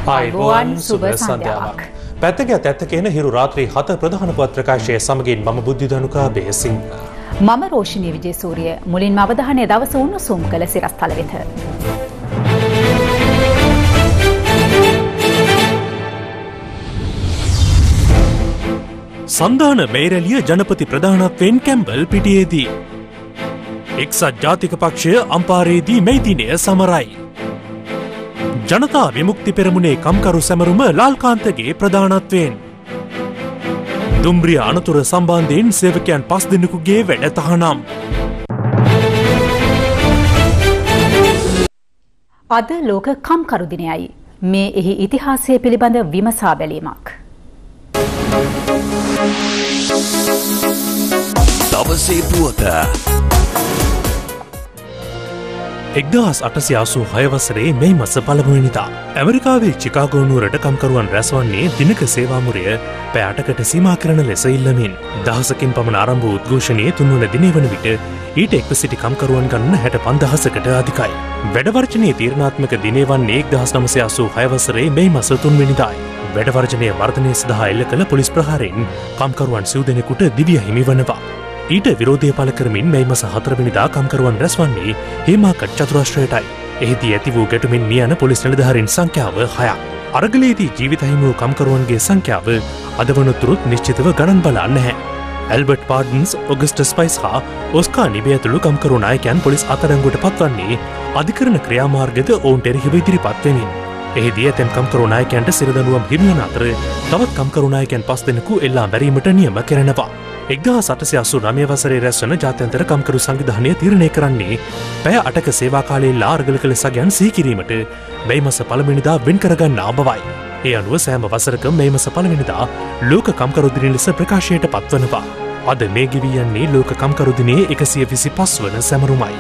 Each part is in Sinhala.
ආයුබෝවන් සුබ සන්ධ්‍යාවක්. පැත්තක ඇත්තකේන හිරු රාත්‍රී 7 ප්‍රධාන පුවත් ප්‍රකාශයේ සමගින් මම බුද්ධිධනුකා බේසිංහ. මම රෝෂිනී විජේසූරිය. මුලින්ම අවධානය දවස උණුසුම් කළ සිරස්තල වෙත. සන්ධාන මේරැලිය ජනපති ප්‍රධානත්වයෙන් කැම්බල් පිටියේදී. එක්සත් ජාතික පක්ෂය අම්පාරයේදී මේ දිනය සමරයි. ජනතා විමුක්ති පෙරමුණේ කම්කරු සැමරුම ලාල්කාන්තගේ ප්‍රධානත්වයෙන්. දුම්රිය අනතුර සම්බන්ධයෙන් සේවකයන් 5 දෙනෙකුගේ වැඩ තහනම්. අද ලෝක කම්කරු දිනයයි. මේ එහි ඉතිහාසය පිළිබඳ විමසා බැලීමක්. දවසේ පුවත 1886 වසරේ මේ මස පළමුවනිදා ඇමරිකාවේ චිකාගෝ නුවරට කම්කරුවන් රැස්වන්නේ දිනක සේවාමුරය පැය 8කට සීමා කරන ලෙස ඉල්ලමින් දහසකින් පමණ ආරම්භ වූ උද්ඝෝෂණයේ තුන්වන දිනය වන විට ඊට එක්ව සිටි කම්කරුවන් ගණන 65000කට අධිකයි. වැඩවර්ජනයේ තීරණාත්මක දිනය වන්නේ 1986 වසරේ මේ මස 3 වෙනිදායි. වැඩවර්ජනය වර්ධනය සඳහා එල්ල කළ පොලිස් ප්‍රහාරයෙන් කම්කරුවන් 7 දෙනෙකුට දිවිය හිමි වනවා. ඊට විරෝධය පළ කරමින් මේ මස 4 වෙනිදා කම්කරුවන් රැස්වන්නේ හේමාකට් චතුරාශ්‍රයටයි. එහිදී ඇති වූ ගැටුමින් මිය යන පොලිස් නිලධාරීන් සංඛ්‍යාව 6ක්. අරගලයේදී ජීවිත හිමි වූ කම්කරුවන්ගේ සංඛ්‍යාව අද වනතුරුත් නිශ්චිතව ගණන් බලා නැහැ. ඇල්බර්ට් පාඩන්ස්, ඔගස්ටස් ස්පයිස් හා ඔස්කා නිබේ ඇතුළු කම්කරු නායකයන් පොලිස් අත්අඩංගුවට පත්වන්නේ අධිකරණ ක්‍රියාමාර්ගද ඔවුන්ට එරෙහිව ඉදිරිපත් වෙමින්. එහිදී ඇතැම් කම්කරු නායකයන්ට සිරදඬුවම් හිමි වන අතර තවත් කම්කරු නායකයන් 5 දෙනෙකු එල්ලා මැරීමට නියම කරනවා. 1889 වසරේ රැස්වන ජාත්‍යන්තර කම්කරු සංවිධානය තීරණය කරන්නේ පැය 8ක සේවා කාලයේ අරගල කළ සගයන් සිහි කිරීමට මේ මස පළමුවනිදා වෙන් කරගන්නා බවයි. ඒ අනුව සෑම වසරකම මේ මස පළමුවනිදා ලෝක කම්කරු දිනය ලෙස ප්‍රකාශයට පත්වනවා. අද මේ ගෙවී යන්නේ ලෝක කම්කරු දිනයේ 125 වන සැමරුමයි.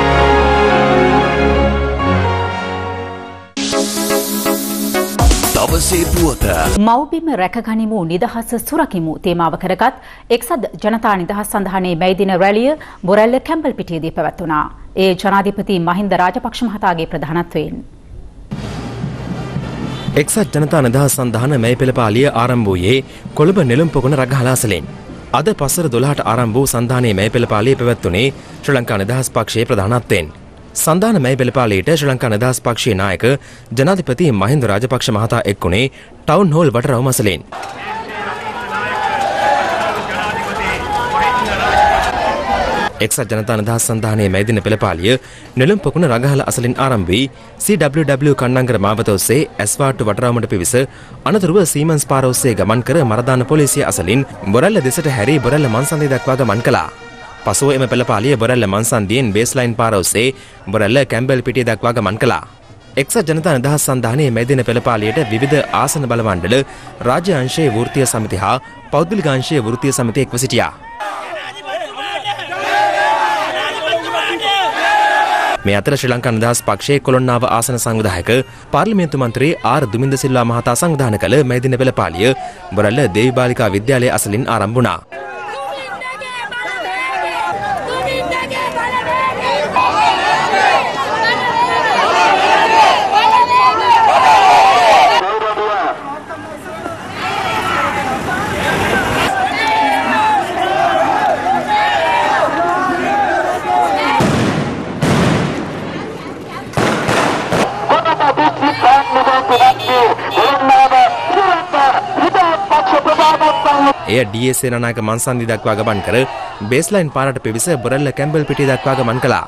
මව්බිම රැකගනිමු නිදහස සුරකිමු තේමාව කරගත් එක්සත් ජනතා නිදහස් සන්ධානයේ මේ දින රැළිය බොරැල්ල කැම්බල් පිටියේදී පැවැත්වුණා. ඒ ජනාධිපති මහින්ද රාජපක්ෂ මහතාගේ ප්‍රධානත්වයෙන්. එක්සත් ජනතා නිදහස් සන්ධාන මේ පෙළපාලිය ආරම්භ වූයේ කොළඹ නෙළුම් පොකුණ රගහලාසලෙන්. අද පසර 12ට ආරම්භ වූ සන්ධානයේ මේ පෙළපාලිය පැවැත්වුණේ ශ්‍රී ලංකා නිදහස් පක්ෂයේ ප්‍රධානත්වයෙන්. සන්ධාන මේ පෙළපාලියට ශ්‍රී ලංකා නිදහස් පක්ෂයේ නායක ජනාධිපති මහින්ද රාජපක්ෂ මහතා එක්ුණේ ටවුන් හෝල් වටරවුම අසලෙන්. එක්සත් ජනතා නිදහස් සන්ධානයේ මේ දින පෙළපාලිය නෙළුම් පොකුණ රගහල අසලින් ආරම්භ වී CWW කණ්ණාංගර මාවත ඔස්සේ ඇස්වාට්ටු වටරවුමට පිවිස අනතුරුව සීමන්ස් පාර ඔස්සේ ගමන් කර මරදාන පොලිසිය අසලින් බොරැල්ල දෙසට හැරී බොරැල්ල මන්සන්දිය දක්වා ගමන් කළා. පසුව එම පෙළපාලිය බොරැල්ල මන්සන්දියෙන් බේස්ලයින් පාර ඔස්සේ බොරැල්ල කැම්බල් පිටිය දක්වා ගමන් කළා. එක්සත් ජනතා නිදහස් සන්ධානයේ මේ දින පෙළපාලියට විවිධ ආසන බලමණ්ඩල, රාජ්‍ය අංශයේ වෘත්තීය සමිති හා පෞද්ගලික අංශයේ වෘත්තීය සමිති එක්ව සිටියා. මේ අතර ශ්‍රී ලංකා නිදහස් පක්ෂයේ කොළොන්නාව ආසන සංවිධායක පාර්ලිමේන්තු මන්ත්‍රී ආර් දුමින්ද සිල්වා මහතා සංවිධානය කළ මේ දින පෙළපාලිය බොරැල්ල දේවි බාලිකා විද්‍යාලය අසලින් ආරම්භ වුණා. එය DS සේනානායක මන්සන්දි දක්වා ගමන් කර බේස්ලයින් පාරට පිවිස බොරැල්ල කැම්බල් පිටිය දක්වා ගමන් කළා.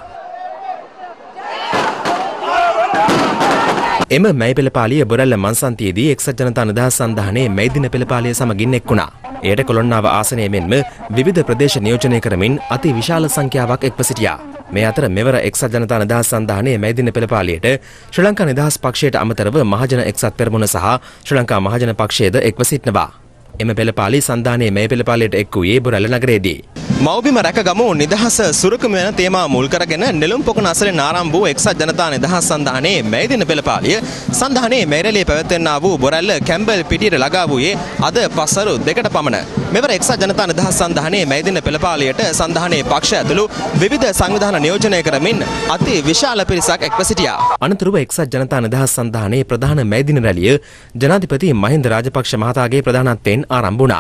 එම මේ පෙළපාලිය බොරැල්ල මන්සන්තියේදී එක්සත් ජනතා නිදහස් සන්ධානයේ මේ දින පෙළපාලිය සමගින් එක්ුණා. එයට කොළොන්නාව ආසනයේ මෙන්ම විවිධ ප්‍රදේශ නියෝජනය කරමින් අති විශාල සංඛ්‍යාවක් එක්ව සිටියා. මේ අතර මෙවර එක්සත් ජනතා නිදහස් සන්ධානයේ මේ දින පෙළපාලියට ශ්‍රී ලංකා නිදහස් පක්ෂයට අමතරව මහජන එක්සත් පෙරමුණ සහ ශ්‍රී ලංකා මහජන පක්ෂයේද එක්ව සිටිනවා. එම පෙළපාලි සන්ධානයේ මේ පෙළපාලියට එක් වූයේ බොරැල්ල නගරයේදී. මව්බිම රැකගමු නිදහස සුරකම යන තේමාව මුල් කරගෙන නෙළුම් පොකුණ අසලෙන් ආරම්භ වූ එක්සත් ජනතා නිදහස් සන්ධානයේ මේ දින පෙළපාලිය සන්ධානයේ මේරැළිය පැවැත්වෙන්නා වූ බොරැල්ල කැම්බල් පිටියට ළඟා වූයේ අද පසරු 2ට පමණ. මෙවර එක්සත් ජනතා නිදහස් සන්ධානයේ මේ දින පෙළපාලියට සන්ධානයේ පක්ෂ ඇතුළු විවිධ සංවිධාන නියෝජනය කරමින් අති විශාල පිරිසක් එක්ව සිටියා. අනතුරුව එක්සත් ජනතා නිදහස් සන්ධානයේ ප්‍රධාන මේ දින රැළිය ජනාධිපති මහින්ද රාජපක්ෂ මහතාගේ ප්‍රධානත්වයෙන් ආරම්භ වුණා.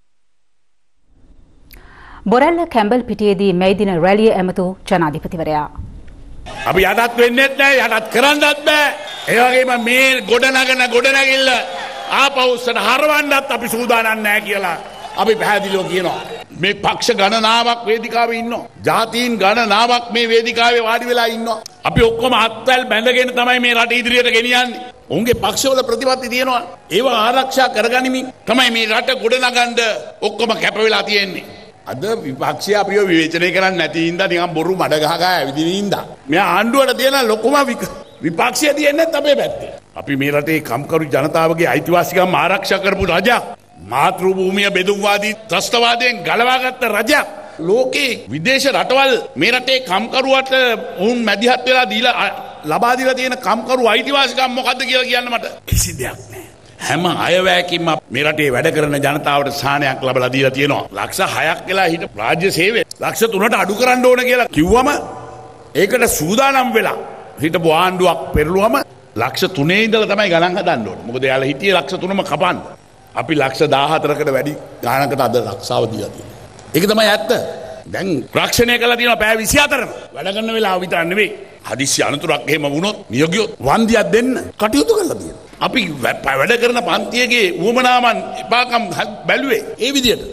බොරැල්ල කැම්බල් පිටියේදී මේ දින රැළිය ඇමතු ජනාධිපතිවරයා. අපි යටත් වෙන්නෙත් නැහැ, යටත් කරන්නත් බෑ. ඒ වගේම මේ ගොඩනැගිල්ල ආපෞස්සට හරවන්නත් අපි සූදානම් නැහැ කියලා අපි පැහැදිලිව කියනවා. මේ පක්ෂ ගණනාවක් වේදිකාවේ ඉන්නවා. ජාතීන් ගණනාවක් මේ වේදිකාවේ වාඩි වෙලා ඉන්නවා. අපි ඔක්කොම අත්වැල් බැඳගෙන තමයි මේ රට ඉදිරියට ගෙනියන්නේ. උන්ගේ පක්ෂවල ප්‍රතිපත්ති තියෙනවා. ඒවා ආරක්ෂා කරගනිමින් තමයි මේ රට ගොඩනගන්න ඔක්කොම කැප වෙලා තියෙන්නේ. අද විපක්ෂය අපිව විවේචනය කරන්නේ නැති හින්දා නිකන් බොරු මඩ ගහගා ඇවිදින හින්දා මෙයා ආණ්ඩුවට තියෙන ලොකුම විපක්ෂය තියෙන්නේ අපේ පැත්තේ. අපි මේ රටේ කම්කරු ජනතාවගේ අයිතිවාසිකම් ආරක්ෂා කරපු රජයක්. මාතෘ භූමිය බෙදුම්වාදී ත්‍රස්තවාදයෙන් ගලවාගත්ත රජයක්. ලෝකේ විදේශ රටවල් මේ රටේ කම්කරුවට වුන් මැදිහත් වෙලා දීලා ලබා දීලා තියෙන කම්කරු අයිතිවාසිකම් මොකද්ද කියලා කියන්න මට කිසි දෙයක් නැහැ. හැම අයවැයකින්ම මේ රටේ වැඩ කරන ජනතාවට සාහනයක් ලබලා දීලා තියෙනවා. ලක්ෂ 6ක් වෙලා හිට රාජ්‍ය සේවය ලක්ෂ 3ට අඩු කරන්න ඕන කියලා කිව්වම ඒකට සූදානම් වෙලා හිටපු ආණ්ඩුවක් පෙරළුවම ලක්ෂ 3 ඉඳලා තමයි ගණන් හදන්න ඕනේ. මොකද එයාලා හිටියේ ලක්ෂ 3ම කපන්න. අපි ලක්ෂ 14කට වැඩි ගානකට අද රක්ෂාව දීලා තියෙනවා. ඒක තමයි ඇත්ත. දැන් රක්ෂණය කළා තියෙනවා පැය 24ම. වැඩ කරන වෙලාව විතර නෙවෙයි. හදිස්සි අනතුරක් එහෙම වුණොත් නියෝගියොත් වන්දියක් දෙන්න කටයුතු කළා තියෙනවා. අපි වැඩ කරන පන්තියගේ උවමනාවන් එපාකම් බැලුවේ ඒ විදියට.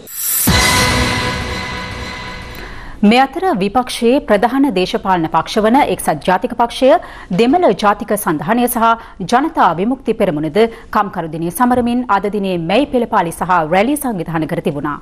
මේ අතර විපක්ෂයේ ප්‍රධාන දේශපාලන පක්ෂ වන එක්සත් ජාතික පක්ෂය, දෙමළ ජාතික සන්ධානය සහ ජනතා විමුක්ති පෙරමුණද කම්කරු දිනය සමරමින් අද දිනේ මැයි පෙළපාලි සහ රැළිය සංවිධානය කර තිබුණා.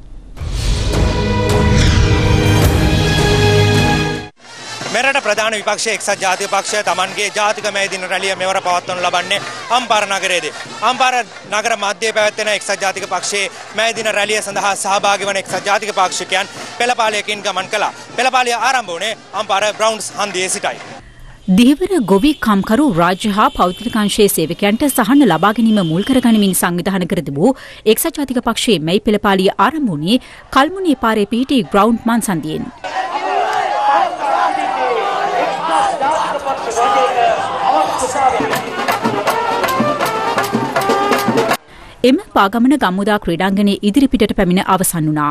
මෙරට ප්‍රධාන විපක්ෂ එක්සත් ජාතික පක්ෂය තමන්ගේ ජාතික මේ දින රැළිය මෙවර පවත්වනු ලබන්නේ අම්පාර නගරයේදී. අම්පාර නගර මැදයේ පැවැත්වෙන එක්සත් ජාතික පක්ෂයේ මේ දින රැළිය සඳහා සහභාගී වන එක්සත් ජාතික පාක්ෂිකයන් පෙළපාලියකින් ගමන් කළා. පෙළපාලිය ආරම්භ වුණේ අම්පාර බ්‍රවුන්ස් හන්දියේ සිටයි. දිහිවර ගොවි කම්කරු රාජ්‍ය හා පෞද්ගලික අංශයේ සේවකයන්ට සහන ලබා ගැනීම මුල් කරගනිමින් සංවිධානය කර තිබූ එක්සත් ජාතික පක්ෂයේ මේ පෙළපාලිය ආරම්භ වුණේ කල්මුණේ පාරේ පිහිටි ග්‍රවුන්ඩ් මන්සන්දියෙන්. එම පාගමන ගම්මුදා ක්‍රීඩාංගණයේ ඉදිරිපිටට පැමිණ අවසන් වුණා.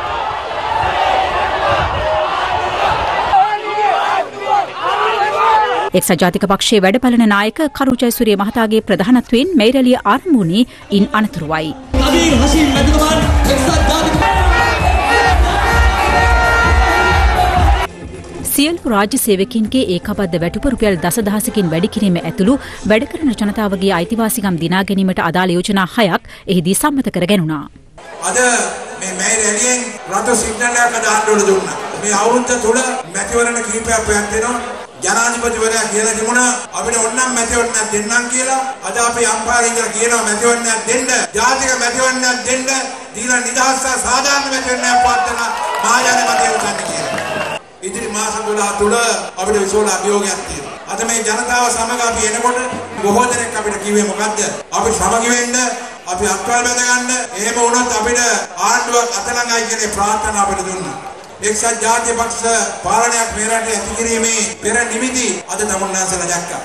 එක්සත් ජාතික පක්ෂයේ වැඩපළන නායක කරු ජයසූරිය මහතාගේ ප්‍රධානත්වයෙන් මේ රැළිය ආරම්භ වුණේ ඉන් අනතුරුවයි. සියලු රාජ්‍ය සේවකයන්ගේ ඒකාබද්ධ වැටුප රුපියල් දසදහසකින් වැඩි කිරීම ඇතුළු වැඩ කරන ජනතාවගේ අයිතිවාසිකම් දිනා ගැනීමට අදාළ යෝජනා 6ක් එහිදී සම්මත කර ගැනුණා. අද මේ රැළියෙන් රට සිග්නලයක් දාන්න ඕන දුන්නා. මේ අවුරුද්ද තුල මැතිවරණ කිහිපයක් පැවැත්වෙනවා. ජනාධිපතිවරයා කියලා තිබුණා අපිට ඕනනම් මැතිවරණයක් දෙන්නම් කියලා. අද අපි අම්පාරේ ඉඳලා කියනවා මැතිවරණයක් දෙන්න, ජාතික මැතිවරණයක් දෙන්න, දීලා නිදහස් සාධාරණ මැතිවරණයක් පවත්වන මහජන මතය උසන්න කියලා. ඉදිරි මාස 12 තුල අපිට විශාල අභියෝගයක් තියෙනවා. අද මේ ජනතාව සමග අපි එනකොට බොහෝ දෙනෙක් අපිට කිව්වේ මොකද්ද? අපි සමගි වෙන්න, අපි අත්වල බැඳ ගන්න, එහෙම වුණොත් අපිට ආණ්ඩුවක් අතලඟයි කියන ප්‍රාර්ථනා අපිට දුන්නා. එක්සත් ජාතික පක්ෂ පාලනයක් මේ රටේ ඇති කිරීමේ පෙර නිමිති අද තමුන්නාන්සලා දැක්කා.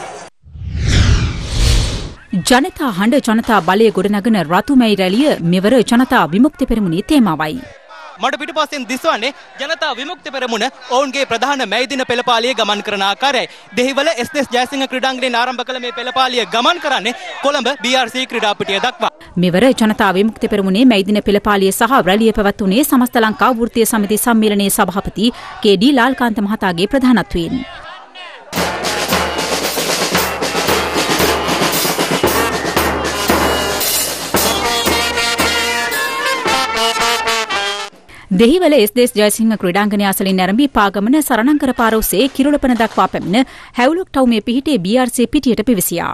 ජනතා හඬ ජනතා බලය ගොඩනගන රතුමැයි රැළිය මෙවර ජනතා විමුක්ති පෙරමුණේ තේමාවයි. මට පිටුපස්සෙන් දිස්වන්නේ ජනතා විමුක්ති පෙරමුණ ඔවුන්ගේ ප්‍රධාන මැයි දින පෙළපාලිය ගමන් කරන ආකාරයයි. දෙහිවල එස්.එස්. ජයසිංහ ක්‍රීඩාංගණයෙන් ආරම්භ කළ මේ පෙළපාලිය ගමන් කරන්නේ කොළඹ BRC ක්‍රීඩාපිටිය දක්වා. මෙවර ජනතා විමුක්ති පෙරමුණේ මැයි දින පෙළපාලිය සහ රැළිය පැවැත්වුණේ සමස්ත ලංකා වෘත්තීය සමිති සම්මේලනයේ සභාපති කේ.ඩී. ලාල්කාන්ත මහතාගේ ප්‍රධානත්වයෙන්. දෙහිවල එස්.එස්. ජයසිංහ ක්‍රීඩාංගණය අසලින් ආරම්භී පාගමන සරණංකර පාර ඔස්සේ කිරුළපන දක්වා පැමිණ හැවුලොක් ටවුමේ පිහිටි BRC පිටියට පිවිසියා.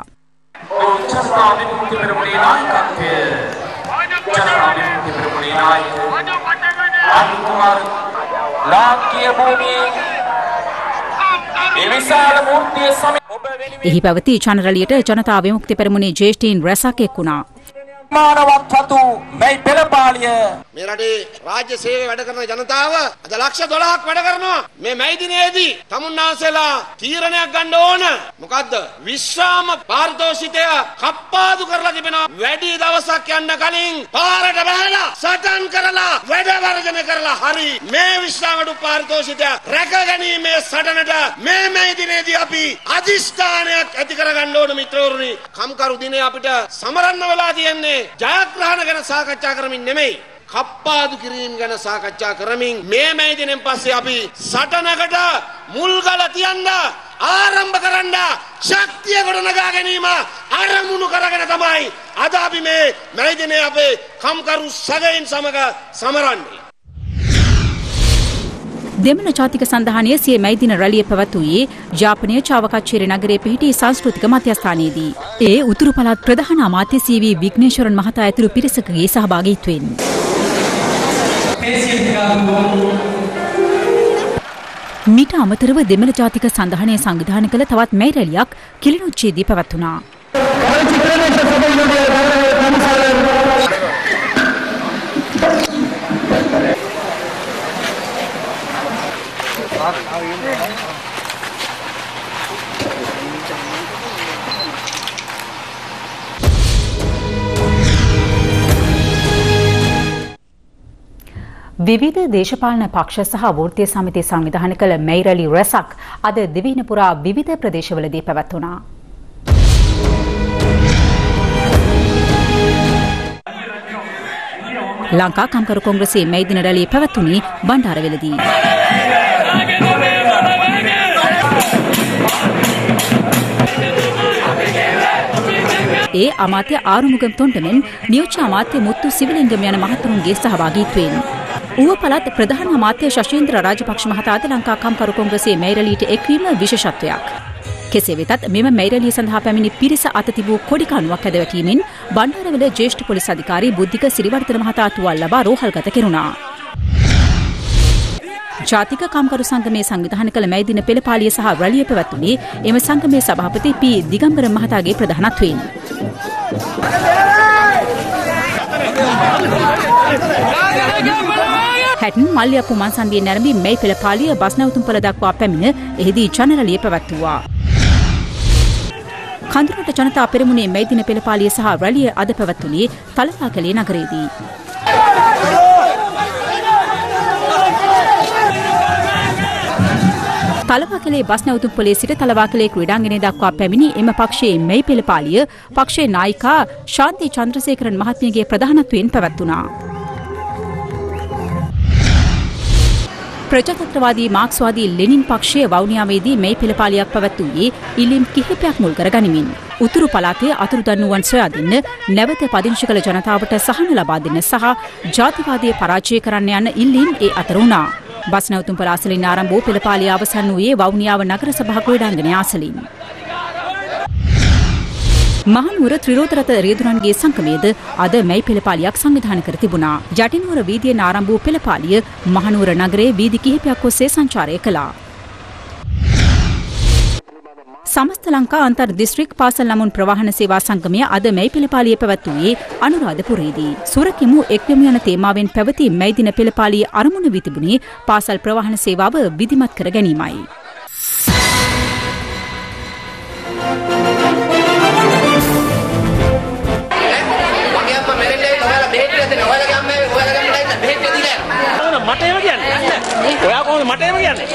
එහි පැවති ජනරැළියට ජනතා විමුක්ති පෙරමුණේ ජ්‍යෙෂ්ඨීන් රැසක් එක් වුණා. මානවත් වතු මේ පෙරපාලිය මේ රටේ රාජ්‍ය සේවය වැඩ කරන ජනතාව අද ලක්ෂ 12ක් වැඩ කරනවා. මේ මැයි දිනේදී තමුන්නාන්සේලා තීරණයක් ගන්න ඕන. මොකද්ද? විශ්‍රාම පාරිතෝෂිකය කප්පාදු කරලා තිබෙනවා. වැඩි දවසක් යන්න කලින් පාරට බහලා සටන් කරලා වැඩ වර්ජන කරලා හරි මේ විශ්‍රාම පාරිතෝෂිකය රැක ගැනීමේ සටනට මේ මැයි දිනේදී අපි අධිෂ්ඨානයක් ඇති කරගන්න ඕන මිත්‍රවරුනි. කම්කරු දිනේ අපිට සමරන්න වෙලා තියෙන්නේ ජයග්‍රහණ ගැන සාකච්ඡා කරමින් නෙමෙයි. කප්පාදු කිරීම ගැන සාකච්ඡා කරමින් මේ මැයි දිනෙන් පස්සේ අපි සටනකට මුල්ගල තියන්න ආරම්භ කරන්න ශක්තිය ගොඩනගා ගැනීම ආරමුණු කරගෙන තමයි අද අපි මේ මැයි දිනේ අපේ කම්කරු සගයන් සමග සමරන්නේ. දෙමළ ජාතික සන්ධානයේ සිය මැයි දින රැළිය පැවැත්වුවේ ජාපනයේ චාවකච්චේරි නගරයේ පිහිටි සංස්කෘතික මධ්‍යස්ථානයේදී. ඒ උතුරු පළාත් ප්‍රධාන අමාත්‍ය සී.වී. විග්නේශ්වරන් මහතා ඇතුළු පිරිසකගේ සහභාගීත්වයෙන්. මීට අමතරව දෙමළ ජාතික සන්ධානය සංවිධානය කළ තවත් මැයි රැළියක් කිලිනොච්චියේදී පැවැත්වුණා. විවිධ දේශපාලන පක්ෂ සහ වෘත්තීය සමිති සංවිධානය කළ මැයි රැළි රැසක් අද දිවයින පුරා විවිධ ප්‍රදේශවලදී පැවැත්වුණා. ලංකා කම්කරු කොංග්‍රසයේ මැයි දින රැළිය පැවැත්වුණේ බණ්ඩාරවෙලදී. ඒ අමාත්‍ය ආරුමුගම් තොණ්ඩමෙන් නියෝජ්‍ය අමාත්‍ය මුත්තු සිවිලිංගම් යන මහතුරුන්ගේ සහභාගීත්වයෙන් ඌව පළාත් ප්‍රධාන අමාත්‍ය ශෂීන්ද්‍ර රාජපක්ෂ මහතාද ලංකා කම්කරු කොංග්‍රසයේ මැයි රැළියට එක්වීම විශේෂත්වයක්. කෙසේ වෙතත් මෙම මැයි රැළිය සඳහා පැමිණි පිරිස අත තිබූ කොඩි කණුවක් ඇදවැටීමෙන් බණ්ඩාරවල ජ්‍යෙෂ්ඨ පොලිස් අධිකාරී බුද්ධික සිරිවර්ධන මහතා තුවාල ලබා රෝහල්ගත කෙරුණා. ජාතික කම්කරු සංගමයේ සංවිධානය කළ මැයි දින පෙළපාලිය සහ රැළිය පැවැත්වුණේ එම සංගමේ සභාපති පී දිගම්බර මහතාගේ ප්‍රධානත්වයෙන්. හැටන් මල්ලියප්පු මන්සන්දියේ නැරඹි මැයි පෙළපාලිය බස් නැවතුම්පළ දක්වා පැමිණ එහිදී ජනරැළිය පැවැත්වුවා. කඳුරට ජනතා පෙරමුණේ මැයි දින පෙළපාලිය සහ රැළිය අද පැවැත්වුණේ තලවාකැලේ නගරයේදී. තලවාකැලේ බස් නැවතුම්පොලේ සිට තලවාකැලේ ක්‍රීඩාංගණය දක්වා පැමිණි එම පක්ෂයේ මැයි පෙළපාලිය පක්ෂයේ නායිකා ශාන්ති චන්ද්‍රසේකරන් මහත්මියගේ ප්‍රධානත්වයෙන් පැවැත්වුණා. ප්‍රජාතන්ත්‍රවාදී මාක්ස්වාදී ලෙනින් පක්ෂයේ වවුනියාවේදී මැයි පෙළපාලියක් පැවැත්වුවේ ඉල්ලීම් කිහිපයක් මුල් කර ගනිමින් උතුරු පළාතේ අතුරුදන් වූවන් සොයා දෙන්න, නැවත පදිංචි කළ ජනතාවට සහන ලබා දෙන්න සහ ජාතිවාදය පරාජය කරන්න යන ඉල්ලීම් ඒ අතර වුණා. බස් නැවතුම්පළ අසලින් ආරම්භ වූ පෙළපාලිය අවසන් වූයේ වවුනියාව නගර සභා ක්‍රීඩාංගණය අසලින්. මහනුවර ත්‍රිරෝධරත රියදුරන්ගේ සංගමයේද අද මැයි පෙළපාලියක් සංවිධානය කර තිබුණා. ජටිනුවර වීදියෙන් ආරම්භ වූ පෙළපාලිය මහනුවර නගරයේ වීදි කිහිපයක් ඔස්සේ සංචාරය කළා. සමස්ත ලංකා අන්තර් දිස්ත්‍රික් පාසල් ළමුන් ප්‍රවාහන සේවා සංගමය අද මැයි පෙළපාලිය පැවැත්වුවේ අනුරාධපුරයේදී. සුරකිමු එක්වෙමු යන තේමාවෙන් පැවති මැයි දින පෙළපාලියේ අරමුණ වී තිබුණේ පාසල් ප්‍රවාහන සේවාව විධිමත් කර ගැනීමයි. මට එහෙම කියන්නේ. ඔයා කොහොමද මට එහෙම කියන්නේ?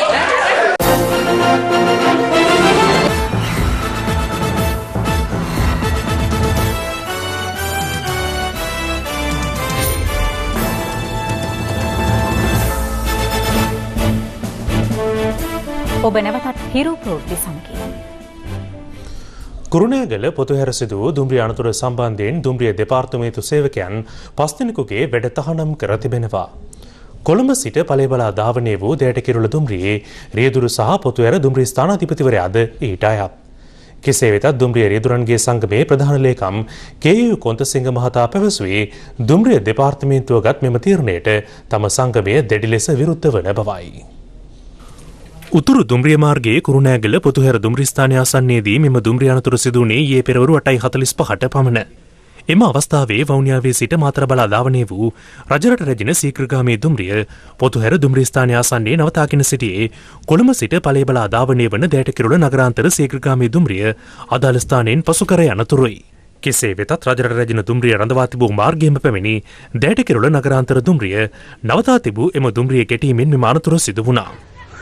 ඔබ නැවතත් හිරු ප්‍රවෘත්ති සමගින්. කුරුණෑගල පොතුහැර සිදු වූ දුම්රිය අනතුර සම්බන්ධයෙන් දුම්රිය දෙපාර්තමේන්තු සේවකයන් 5 දිනකගේ වැඩ තහනම් කර තිබෙනවා. කොළඹ සිට පලේබලා ධාවනය වූ දෙයටකිරුළ දුම්රියේ රියදුරු සහ පොතුහැර දුම්රිය ස්ථානාධිපතිවරයාද ඊට අයත්. කෙසේ වෙතත් දුම්රිය රියදුරන්ගේ සංගමේ ප්‍රධාන ලේකම් කේ.යු. කොන්තසිංහ මහතා පැවසුවේ දුම්රිය දෙපාර්තමේන්තුව ගත් මෙම තීරණයට තම සංගමය දැඩි ලෙස විරුද්ධ වන බවයි. උතුරු දුම්රිය මාර්ගයේ කුරුණෑගල පොතුහැර දුම්රිය ස්ථානය ආසන්නයේදී මෙම දුම්රිය අනතුර සිදු වුණේ ඊයේ පෙරවරු 8:45ට පමණ. එම අවස්ථාවේ වවුනියාවේ සිට මාතර බලා ධාවනය වූ රජරට රැජින සීක්‍රගාමී දුම්රිය පොතුහැර දුම්රිය ස්ථානය ආසන්නයේ නවතාගෙන සිටියේ කොළඹ සිට පලේ බලා ධාවනය වන දෑටකිරුළ නගරාන්තර සීක්‍රගාමී දුම්රිය අදාළ ස්ථානයෙන් පසු කර යනතුරුයි. කෙසේ වෙතත් රජරට රැජින දුම්රිය රඳවා තිබූ මාර්ගයෙම පැමිණි දෑටකිරුළ නගරාන්තර දුම්රිය නවතා තිබූ එම දුම්රිය ගැටීමෙන් මෙම අනතුර සිදු වුණා.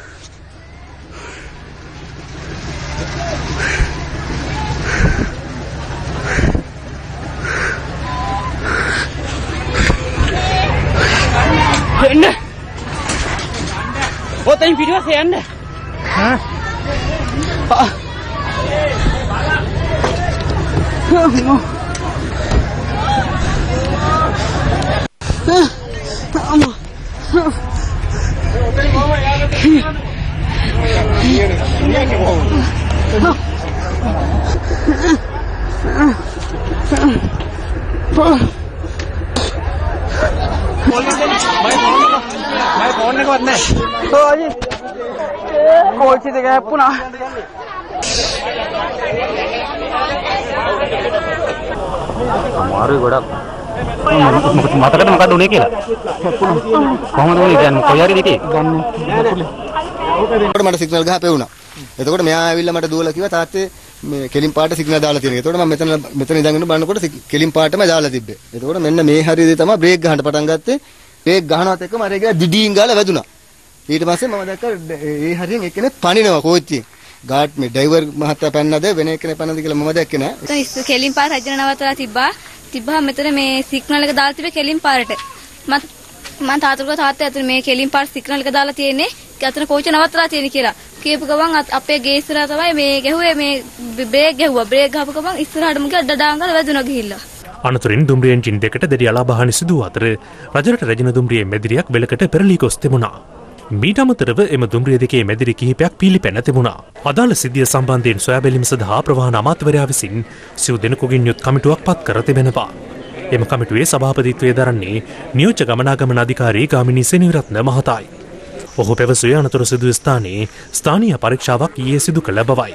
එන්න ඔතෙන් පිටිපස්සේ යන්න मैं फोन ने करना है तो जी कोई चीज का पुनः हमारे बड़ा माता का मका दोने केला කොහොමද උනේ කියන්නේ කොහේ හරි දිටේ මට සිග්නල් ගහපේ වුණා. එතකොට මෙයා ඇවිල්ලා මට දුවලා කිව්වා තාත්තේ මේ කෙලින් පාට සිග්නල් දාලා තියෙනවා. එතකොට මම මෙතන ඉඳන් බලනකොට කෙලින් පාටම දාලා තිබ්බේ. එතකොට මෙන්න මේ හරියදී තමයි බ්‍රේක් ගහන්න පටන් ගත්තේ. බ්‍රේක් ගහනවත් එක්කම අර එක දිඩින් ගාලා වැදුනා. ඊට පස්සේ මම දැක්කා ඒ හරියෙන් එක්කෙනෙක් පනිනවා කෝච්චියෙන්. ගාඩ් මේ ඩ්‍රයිවර් මහත්තයා පන්නද වෙන එක්කෙනෙක් පන්නද කියලා මම දැක්කේ නෑ. කෙලින් පාර රජන නවත්තලා තිබ්බා මෙතන මේ සිග්නල් එක දාලා තිබ්බේ කෙලින් පාරට. මම තාත්තා අතන මේ කෙලින් පාර සිග්නල් එක දාලා තියෙන්නේ. අතන කෝච්චිය නවත්තලා තියෙන කියලා. කියපු ගමන් අපේ ගේ ඉස්සරහ තමයි මේ ගැහුවේ මේ බ්‍රේක් ගැහුවා. බ්‍රේක් ගහපු ගමන් ඉස්සරහටම ගියා ඩඩාංගල වැදුනා ගිහිල්ලා. අනතුරින් දුම්රිය එන්ජින් දෙකට දැඩි අලාභහානි සිදු අතර රජරට රැජින දුම්රියේ මැදිරියක් වෙලකට පෙරලී ගොස් තිබුණා. මීට අමතරව එම දුම්රිය දෙකේ මැදිරි කිහිපයක් පීලිපැන තිබුණා. අදාළ සිද්ධිය සම්බන්ධයෙන් සොයා බැලීම සඳහා ප්‍රවාහන අමාත්‍යවරයා විසින් සිව් දෙනෙකුගෙන් යුත් කමිටුවක් පත් කර තිබෙනවා. එම කමිටුවේ සභාපතිත්වය දරන්නේ නියෝජ්‍ය ගමනාගමන අධිකාරී ගාමිණී සෙනවිරත්න මහතායි. ඔහු පැවසුවේ අනතුර සිදු ස්ථානයේ ස්ථානීය පරීක්ෂාවක් ඊයේ සිදු කළ බවයි.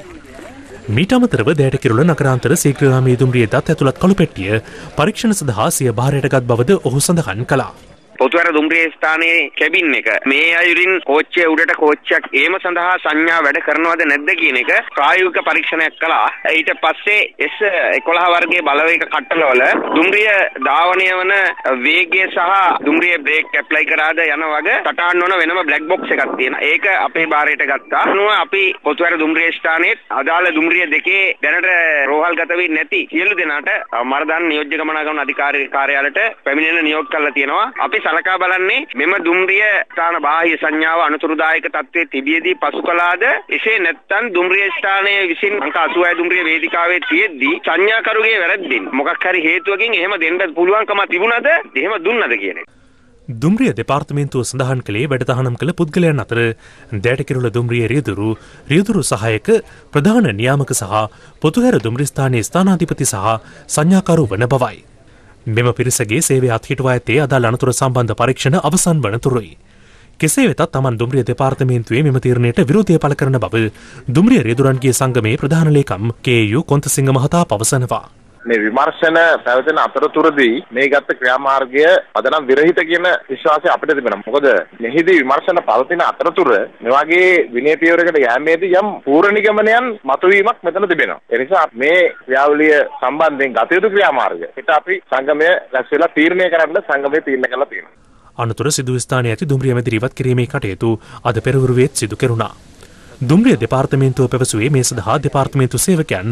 මීට අමතරව දෑටකිරුළ නගරාන්තර සීක්‍රගාමී දුම්රියේ දත් ඇතුළත් කළු පෙට්ටිය පරීක්ෂණ සඳහා සිය භාරයට ගත් බවද ඔහු සඳහන් කළා. පොතුවැර දුම්රිය ස්ථානයේ කැබින් එක මේ අයුරින් කෝච්චිය උඩට කෝච්චියක් ඒම සඳහා සංඥා වැඩ කරනවද නැද්ද කියන එක ප්‍රායෝගික පරීක්ෂණයක් කළා. ඊට පස්සේ S11 වර්ගයේ බලවේග කට්ටලවල දුම්රිය ධාවනය වන වේගය සහ දුම්රිය බ්‍රේක් ඇප්ලයි කරාද යන වගේ සටහන් වන වෙනම බ්ලැක් බොක්ස් එකක් තියෙනවා. ඒක අපේ භාරයට ගත්තා. අනුව අපි පොතුවැර දුම්රිය ස්ථානයේ අදාළ දුම්රිය දෙකේ දැනට රෝහල්ගත වී නැති සියලු දෙනාට මරදාන නියෝජ්‍ය ගමනාගමන අධිකාරී කාර්යාලයට පැමිණෙන නියෝග කරලා තියෙනවා. අපි සලකා බලන්නේ මෙම දුම්රිය ස්ථාන බාහ්‍ය සංඥාව අනුතුරුදායක තත්ත්වයේ තිබියදී පසු කළාද එසේ නැත්නම් දුම්රිය ස්ථානයේ විසින් අංක 86 දුම්රිය වේදිකාවේ තියෙද්දී සංඥාකරුගේ වැරද්දෙන් මොකක් හරි හේතුවකින් එහෙම දෙන්න පුළුවන්කම තිබුණාද එහෙම දුන්නද කියන එක. දුම්රිය දෙපාර්තමේන්තුව සඳහන් කළේ වැඩතහනම් කළ පුද්ගලයන් අතර දෑටකිරුළ දුම්රිය රියදුරු සහායක ප්‍රධාන නියාමක සහ පොතුහැර දුම්රිය ස්ථානයේ ස්ථානාධිපති සහ සංඥාකරු වන බවයි. මෙම පිරිසගේ සේවය අත්හිටුවා ඇත්තේ අදාළ අනතුර සම්බන්ධ පරීක්ෂණ අවසන් වන තුරුයි. කෙසේ වෙතත් තමන් දුම්රිය දෙපාර්තමේන්තුවේ මෙම තීරණයට විරෝධය පළ කරන බව දුම්රිය රියදුරන්ගේ සංගමේ ප්‍රධාන ලේකම් KU කොන්තසිංහ මහතා පවසනවා. මේ විමර්ශන පැවැතෙන අතරතුරදී මේ ගත්ත ක්‍රියාමාර්ගය අදනම් විරහිත කියන විශ්වාසය අපිට තිබෙනවා. මොකද මෙහිදී විමර්ශන පවතින අතරතුර මේ වගේ විනය පියවරකට යෑමේදී යම් පූර්ණ නිගමනයන් මතුවීමක් මෙතන තිබෙනවා. ඒ නිසා මේ ක්‍රියාවලිය සම්බන්ධයෙන් ගත යුතු ක්‍රියාමාර්ගය හිත අපි සංගමය රැස් වෙලා තීරණය කරන්න සංගමය තීරණය කළා තියෙනවා. අනතුර සිදු ස්ථානයේ ඇති දුම්රිය මැදිරි ඉවත් කිරීමේ කටයුතු අද පෙරවරුවේත් සිදු කෙරුණා. දුම්රිය දෙපාර්තමේන්තුව පැවසුවේ මේ සඳහා දෙපාර්තමේන්තු සේවකයන්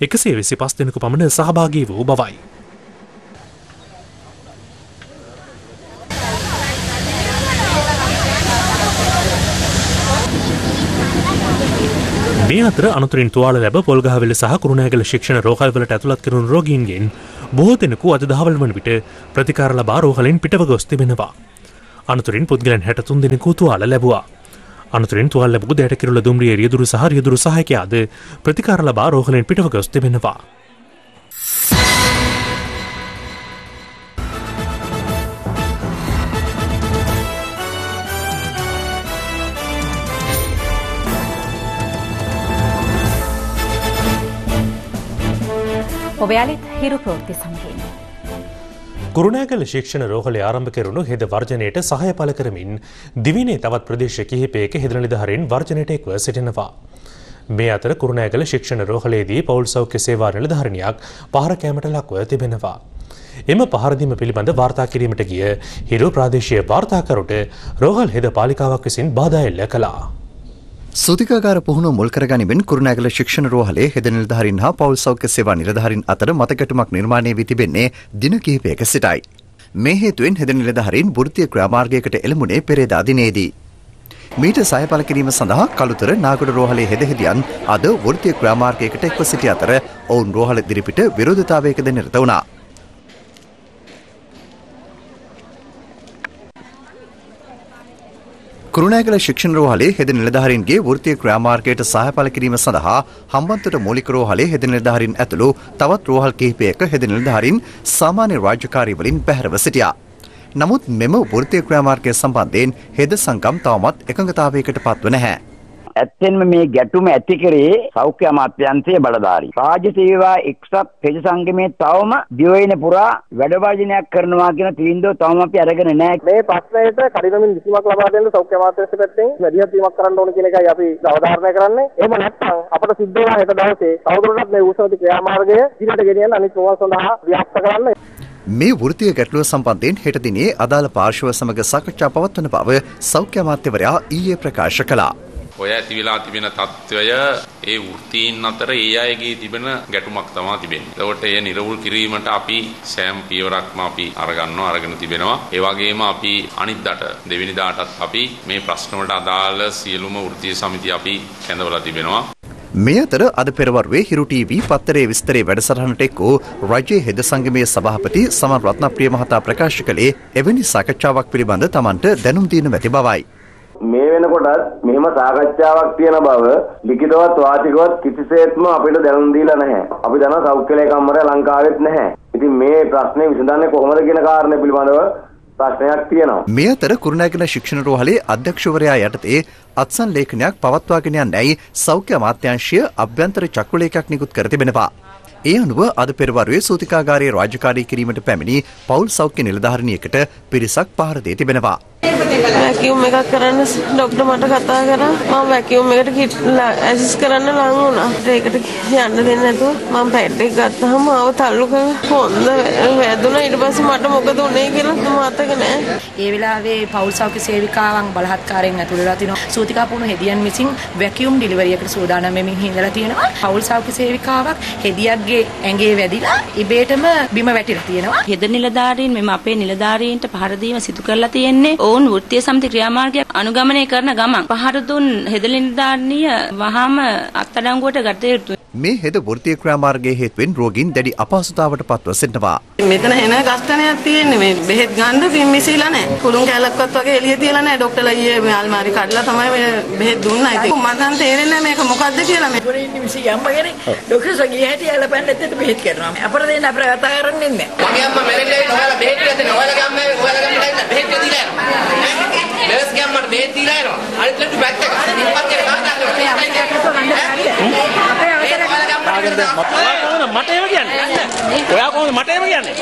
125 දෙනෙකු පමණ සහභාගී වූ බවයි. මේ අතර අනතුරින් තුවාල ලැබ පොල්ගහවෙල සහ කුරුණෑගල ශික්ෂණ රෝහල්වලට ඇතුළත් කෙරුණු රෝගීන්ගෙන් බොහෝ දෙනෙකු අද දහවල් වන විට ප්‍රතිකාර ලබා රෝහලෙන් පිටව ගොස් තිබෙනවා. අනතුරින් පුද්ගලයන් 63 දෙනෙකු තුවාල ලැබුවා. අනතුරින් තුවාල ලැබූ දෑටකිරුළ දුම්රිය රියදුරු සහ රියදුරු සහායකයාද ප්‍රතිකාර ලබා රෝහලෙන් පිටව ගොස් තිබෙනවා. ඔබ යාලිත් හිරු ප්‍රවෘත්ති සමගින් කුරුණෑගල ශික්ෂණ රෝහලේ ආරම්භ කෙරුණු හෙද වර්ජනයට සහාය පළ කරමින් දිවිනේ තවත් ප්‍රදේශ කිහිපයක හෙද නිලධාරීන් වර්ජනයට එක්ව සිටිනවා. මේ අතර කුරුණෑගල ශික්ෂණ රෝහලේදී පෞල් සෞඛ්‍ය සේවා නිලධාරිනියක් පහර කෑමට ලක්ව තිබෙනවා. එම පහරදීම පිළිබඳ වාර්තා කිරීමට ගිය හිරු ප්‍රාදේශීය වාර්තාකරුට රෝහල් හෙද පාලිකාවක් විසින් බාධා එල්ල කළා. සූතිකාගාර පුහුණුව මුල් කරගනිමින් කුරුණෑගල ශික්ෂණ රෝහලේ හෙද නිලධාරීන් හා පෞල් සෞඛ්‍ය සේවා නිලධාරීන් අතර මතගැටුමක් නිර්මාණය වී තිබෙන්නේ දින කිහිපයක සිටයි. මේ හේතුවෙන් හෙද නිලධාරීන් වෘත්තීය ක්‍රියාමාර්ගයකට එළඹුණේ පෙරේදා දිනේදී. මීට සහාය පළ කිරීම සඳහා කළුතර නාගොඩ රෝහලේ හෙදහෙදියන් අද වෘත්තීය ක්‍රියාමාර්ගයකට එක්ව සිටි අතර ඔවුන් රෝහල ඉදිරිපිට විරෝධතාවයකද නිරත වුණා. කුරුණෑගල ශික්ෂණ රෝහලේ හෙද නිලධාරීන්ගේ වෘත්තීය ක්‍රියාමාර්ගයට සහාය පළ කිරීම සඳහා හම්බන්තොට මූලික රෝහලේ හෙද නිලධාරීන් ඇතුළු තවත් රෝහල් කිහිපයක හෙද නිලධාරීන් සාමාන්‍ය රාජකාරී වලින් බැහැරව සිටියා. නමුත් මෙම වෘත්තීය ක්‍රියාමාර්ගය සම්බන්ධයෙන් හෙද සංගම් තවමත් එකඟතාවයකට පත්ව නැහැ. ඇත්තෙන්ම මේ ගැටුම ඇති කරේ සෞඛ්‍ය අමාත්‍යාංශයේ බලධාරී. රාජ්‍ය සේවා එක්සත් හෙද සංගමයේ තවම දිවයින පුරා වැඩ වාජනයක් කරනවා කියන තීන්දුව තවම අපි අරගෙන නැහැ. මේ ප්‍රශ්නයට කඩිනමින් විසඳුමක් ලබා දෙන්න සෞඛ්‍ය අමාත්‍යාංශ පැත්තෙන් වැඩිහිටි වීමක් කරන්න ඕන කියන එකයි අපි අවධාරණය කරන්නේ. එහෙම නැත්නම් අපට සිද්ධ වෙනවා හෙට දවසේ තවදුරටත් මේ උසාවි ක්‍රියාමාර්ගය ඉදිරියට ගෙනියන්න අනිත් රෝහල් සඳහා ව්‍යාප්ත කරන්න. මේ වෘත්තීය ගැටලුව සම්බන්ධයෙන් හෙට දිනේ අදාළ පාර්ශව සමග සාකච්ඡා පවත්වන බව සෞඛ්‍ය අමාත්‍යවරයා ඊයේ ප්‍රකාශ කළා. ඔය ඇති වෙලා තිබෙන තත්ත්වය ඒ වෘත්තීන් අතර ඒ අයගේ තිබෙන ගැටුමක් තමයි තිබෙන්නේ. ඒකට එය නිරවුල් කිරීමට අපි සෑම පියවරක්ම අපි අරගෙන තිබෙනවා. ඒ වගේම අපි අනිද්දාට දෙවෙනිදාටත් අපි මේ ප්‍රශ්න වලට අදාළ සියලුම වෘත්තීය සමිති අපි කැඳවලා තිබෙනවා. මේ අතර අද පෙරවරුවේ හිරු ටීවී පත්තරේ විස්තරේ වැඩසටහනට එක්වූ රජයේ හෙද සංගමයේ සභාපති සමන් රත්නප්‍රිය මහතා ප්‍රකාශ කළේ එවැනි සාකච්ඡාවක් පිළිබඳ තමන්ට දැනුම් දීන ඇති බවයි. මේ වෙනකොටත් මෙහෙම සාකච්ඡාවක් තියෙන බව ලිඛිතවත් වාචිකවත් කිසිසේත්ම අපිට දැනුම් දීලා නැහැ. අපි දන්නා සෞඛ්‍ය ලේකම්වරය ලංකාවෙත් නැහැ. ඉතින් මේ ප්‍රශ්නේ විසඳන්නේ කොහොමද කියන කාරණේ පිළිබඳව ප්‍රශ්නයක් තියෙනවා. මේ අතර කුරුණෑගල ශික්ෂණ රෝහලේ අධ්‍යක්ෂවරයා යටතේ අත්සන් ලේඛනයක් පවත්වාගෙන යන්නයි සෞඛ්‍ය අමාත්‍යාංශය අභ්‍යන්තර චක්‍රලේඛයක් නිකුත් කර තිබෙනවා. ඒ අනුව අද පෙරවරුවේ සූතිකාගාරයේ රාජකාරී කිරීමට පැමිණි පෞල් සෞඛ්‍ය නිලධාරිනියකට පිරිසක් පහර දී තිබෙනවා. වැකියුම් එකක් කරන්න ඩොක්ටර් මට කතා කරා. මම වැකියුම් එකට ඇසිස් කරන්න ලං වුණා. ඒකට යන්න දෙන්නේ නැතුව මම පැඩ් එක ගත්තාම ආව තල්ලු කරලා හොඳ වැදුනා. ඊට පස්සේ මට මොකද උනේ කියලා මතක නැහැ. ඒ වෙලාවේ පෞල් සෞඛ්‍ය සේවිකාවන් බලහත්කාරයෙන් ඇතුළු වෙලා තිනවා. සූතිකා පුහුණු හෙදියන් විසින් වැකියුම් ඩිලිවරි එකට සූදානම් වෙමින් හිඳලා තියෙනවා. පෞල් සෞඛ්‍ය සේවිකාවක් හෙදියක්ගේ ඇඟේ වැදිලා ඉබේටම බිම වැටිලා තියෙනවා. හෙද නිලධාරීන් මෙම අපේ නිලධාරීන්ට පහර දීම සිදු කරලා තියෙන්නේ. ඔවුන් වෘත්තීය සමිති ක්‍රියාමාර්ගයක් අනුගමනය කරන ගමන් පහර දුන් හෙද නිලධාරිනිය වහාම අත්අඩංගුවට ගත යුතුයි. මේ හෙද වෘත්තීය ක්‍රියාමාර්ගයේ හේතුවෙන් රෝගීන් දැඩි අපහසුතාවට පත්ව සිටිනවා. මෙතන එන ගස්තනයක් තියෙන්නේ මේ බෙහෙත් ගන්න පිම්මිසිලා නැහැ. කුළුන් කැලක්වත් වගේ එළිය තියලා නැහැ. ડોක්ටර්ලා ඊයේ මේ අල්මාරි කඩලා තමයි මේ බෙහෙත් දුන්නා. ඉතින් මට නම් තේරෙන්නේ නැහැ මේක මොකද්ද කියලා. මේ පොරේ ඉන්නේ මිසි අම්මගෙන ડોක්ටර්ලා ගිය හැටි යාලපැන්න ඇත්තට බෙහෙත් කරනවා. අපර දෙන්න අපර කතා කරන්නේ නැහැ. මගේ අම්මා මැරෙන්නේ ඔයාලා බෙහෙත් දෙන්න. ඔයාලගේ අම්මා ඔයාලගේ බෙහෙත් දීලා යනවා. බෙහෙත් ගම්මට බෙහෙත් දීලා යනවා. අනිත් ලඩු පැත්තක. ඉපත් එක කාටද? මට ඒව කියන්නේ. ඔයා කොහොමද මට ඒව කියන්නේ?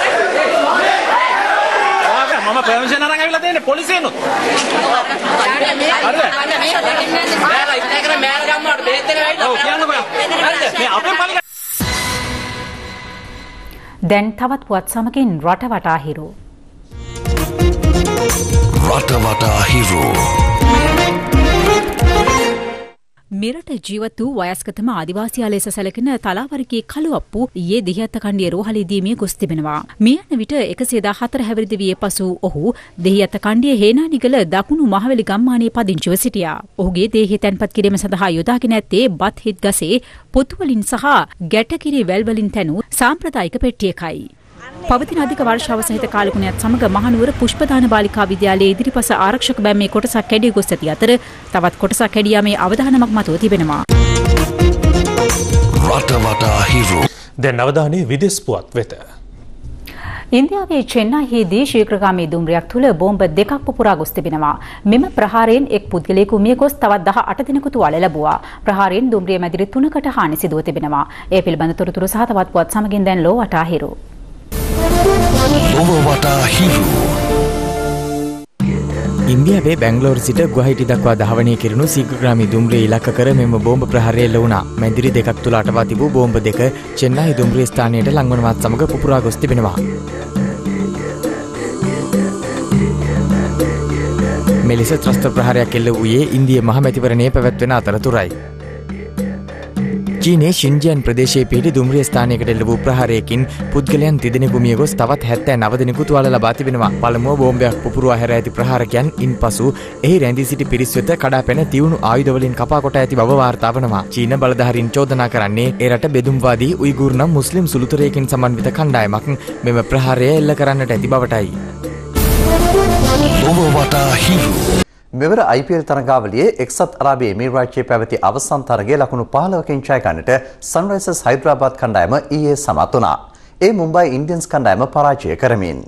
ඔයාගේ මම පර්මිෂන් අරන් ආවිලා තියෙන්නේ පොලිසියෙන්ොත්. දැන් තවත් පුවත් සමගින් රටවටා හිරු. රටවටා හිරු. මෙරට ජීවත් වූ වයස්ගතම ආදිවාසියා ලෙස සැලකෙන තලාවරකේ කළුඅප්පු ඊයේ දෙහිඅත්ත කණ්ඩිය රෝහලේදී මිය ගොස් තිබෙනවා. මේ යන විට 114 හැවිරිදි විය පසු ඔහු දෙහිඅත්ත කණ්ඩිය හේනානිගල දකුණු මහවැලි ගම්මානයේ පදිංචිව සිටියා. ඔහුගේ දේහය තැන්පත් කිරීම සඳහා යොදාගෙන ඇත්තේ බත් හිත් ගසේ පොතුවලින් සහ ගැටකිරි වැල් වලින් තැනූ සාම්ප්‍රදායික පෙට්ටියකයි. පවතින අධික වර්ෂාව සහිත කාලගුණයත් සමග මහනුවර පුෂ්පදාන බාලිකා විද්‍යාලයේ ඉදිරිපස ආරක්ෂක බැම්මේ කොටසක් කැඩී ගොස් ඇති අතර තවත් කොටසක් කැඩී යාමේ අවධානමක් මතුව තිබෙනවා. රටවටා හිරු. දැන් අවධානය විදේශ පුවත් වෙත. ඉන්දියාවේ චෙන්නයිහිදී ශීඝ්‍රගාමී දුම්රියක් තුළ බෝම්බ දෙකක් පුපුරා ගොස් තිබෙනවා. මෙම ප්‍රහාරයෙන් එක් පුද්ගලයෙකු මිය ගොස් තවත් 18 දෙනෙකු තුවාල ලැබුවා. ප්‍රහාරයෙන් දුම්රිය මැදිරි 3කට හානි සිදුව තිබෙනවා. ඒ පිළිබඳ තොරතුරු සහ තවත් පුවත් සමගින් දැන් ලෝවට අහිරු. ලොව වටා හිරු. ඉන්දියාවේ බැංගලෝර සිට ගුවහටි දක්වා ධාවනය කෙරුණු සීඝ්‍රගාමී දුම්රිය ඉලක්ක කර මෙම බෝම්බ ප්‍රහාරය එල්ල වුණා. මැදිරි දෙකක් තුල අටවා තිබූ බෝම්බ දෙක චෙන්නයි දුම්රිය ස්ථානයට ලංවනවත් සමග පුපුරා ගොස් තිබෙනවා. මෙලෙස ත්‍රස්ත ප්‍රහාරයක් එල්ල වූයේ ඉන්දිය මහමැතිවරණයේ පැවැත්වෙන අතරතුරයි. චීනයේ ශින්ජියන් ප්‍රදේශයේ පිහිටි දුම්රිය ස්ථානයකට එල්ල වූ ප්‍රහාරයකින් පුද්ගලයන් තිදෙනෙකු මිය ගොස් තවත් 79 දෙනෙකු තුවාල ලබා තිබෙනවා. පළමුව බෝම්බයක් පුපුරවා හැර ඇති ප්‍රහාරකයන් ඉන්පසු එහි රැඳී සිටි පිරිස් වෙත කඩාපැන තියුණු ආයුධ වලින් කපා කොට ඇති බව වාර්තා වනවා. චීන බලධාරීන් චෝදනා කරන්නේ ඒ රට බෙදුම්වාදී උයිගුර් නම් මුස්ලිම් සුළුතරයකින් සමන්විත කණ්ඩායමක් මෙම ප්‍රහාරය එල්ල කරන්නට ඇති බවටයි. ලොව වටා හිරු. මෙවර IPL තරගාවලියේ එක්සත් අරාබි එමිරාත්‍යයේ පැවති අවසන් තරගයේ ලකුණු 15කින් ජය ගන්නට සන්රයිසර්ස් හයිදරාබාද් කණ්ඩායම ඊයේ සමත් වුණා. ඒ මුම්බයි ඉන්ඩියන්ස් කණ්ඩායම පරාජය කරමින්.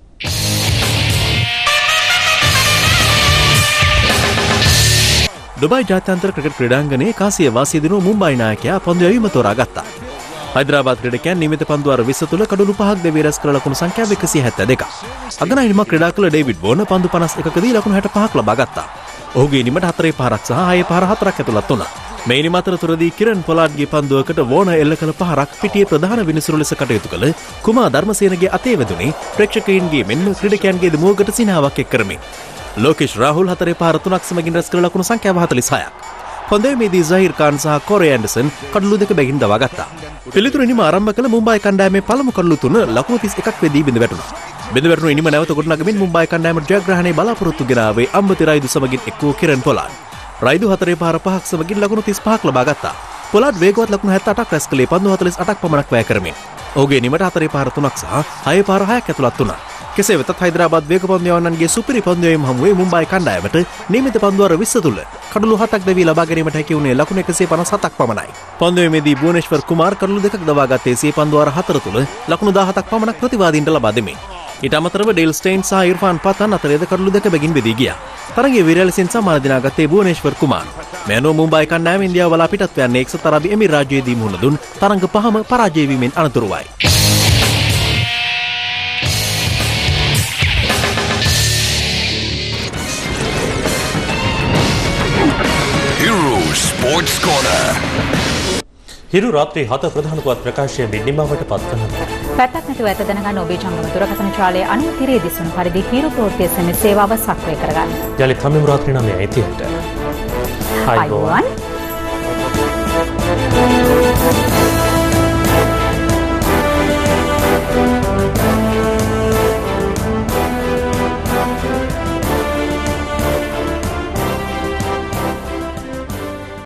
දුබයි ජාත්‍යන්තර ක්‍රිකට් ක්‍රීඩාංගණයේ කාසිය වාසිය දිනු මුම්බයි නායකයා පන්දු යැවීම තෝරාගත්තා. හයිදරාබාද් ක්‍රීඩකයන් නියමිත පන්දු අර 20 තුල කඩලු 5ක් දෙවි රැස් කළ ලකුණු සංඛ්‍යාව 172ක්. අගනායිම ක්‍රීඩා කළ ඩේවිඩ් වෝන පන්දු 51කදී ලකුණු 65ක් ලබා ගත්තා. ඔහුගේ නිමට 4 පහරක් සහ 6 පහර 4ක් ඇතුළත් වුණා. මේ නිම අතරතුරදී කිරන් පොලාඩ්ගේ පන්දුවකට වෝන එල්ල කළ පහරක් පිටියේ ප්‍රධාන විනිසුරු ලෙස කටයුතු කළ කුමා ධර්මසේනගේ අතේ වැදුනේ ප්‍රේක්ෂකයින්ගේ මෙන්ම ක්‍රීඩකයන්ගේ මුවගට සිනාවක් එක් කරමින්. ලෝකේෂ් රාහුල් 4 පහර 3ක් සමගින් රැස් කළ ලකුණු සංඛ්‍යාව 46ක්. පන්දේමේදී සහීර් ඛාන් සහ කොරේ ඇන්ඩර්සන් කඩලු දෙක බැගින් දවා ගත්තා. පිළිතුරු ඉනිම ආරම්භ කළ මුම්බයි කණ්ඩායමේ පළමු කඩලු 3 ලකුණු 31ක් වෙදී බිඳ වැටුණා. බිඳ වැටුණු ඉනිම නැවත ගොඩනගමින් මුම්බයි කණ්ඩායමට ජයග්‍රහණය බලාපොරොත්තු ගෙන ආවේ අම්බති රයිදු සමගින් එක් වූ කිරන් පොලාඩ්. රයිදු 4 පහර 5ක් සමගින් ලකුණු 35ක් ලබා ගත්තා. පොලාඩ් වේගවත් ලකුණු 78ක් රැස් කළේ පන්දු 48ක් පමණක් වැය කරමින්. ඔහුගේ නිමට 4 පහර 3ක් සහ 6 පහර 6ක් ඇතුළත් වුණා. කෙසේ වෙතත් හයිදරාබාද් වේග පන්දු යවන්නන්ගේ සුපිරි පන්දු යැවීම හමුවේ මුම්බයි කණ්ඩායමට නියමිත පන්දු අර 20 තුල කඩලු 7ක් දෙවි ලබා ගැනීමට හැකි වුණේ ලකුණු 157ක් පමණයි. පන්දු යැවීමේදී භුවනේශ්වර් කුමාර් කඩලු දෙකක් දවා ගත්තේ සිය පන්දු අර 4 තුල ලකුණු 17ක් පමණක් ප්‍රතිවාදීන්ට ලබා දෙමින්. ඊට අමතරව ඩේල් ස්ටේන් සහ ඉර්ෆාන් පතන් අතරේද කඩලු දෙක බැගින් බෙදී ගියා. තරගයේ විරලසින් සමාන දිනාගත්තේ භුවනේශ්වර් කුමාර්. මෙනෝ මුම්බයි කණ්ඩායම ඉන්දියාව වලා පිටත් යන්නේ එක්සත් අරාබි එමිරාජ්‍යයේදී මුහුණ දුන් තරඟ පහම පරාජය වීමෙන් අනතුරුවයි. Sports Corner. හිරු රාත්‍රී 7 ප්‍රධාන පුවත් ප්‍රකාශය නිමවට පත් කරනවා. පැත්තක් නැතුව ඇත දැනගන්න ඔබේ ජංගම දුරකථන ජාලයේ අනුතිරේ දිස්වන පරිදි හිරු ප්‍රවෘත්ති SMS සේවාව සක්‍රිය කරගන්න. යලිත් හැම රාත්‍රී 9:30ට. අයිබෝවන්.